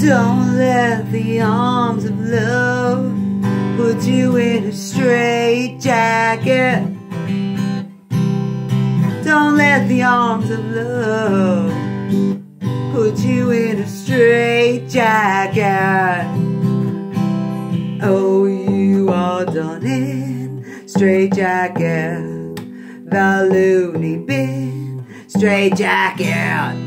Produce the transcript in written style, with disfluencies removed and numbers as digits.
Don't let the arms of love put you in a straitjacket. Don't let the arms of love put you in a straitjacket. Oh, you are done in straitjacket, the loony bin straitjacket.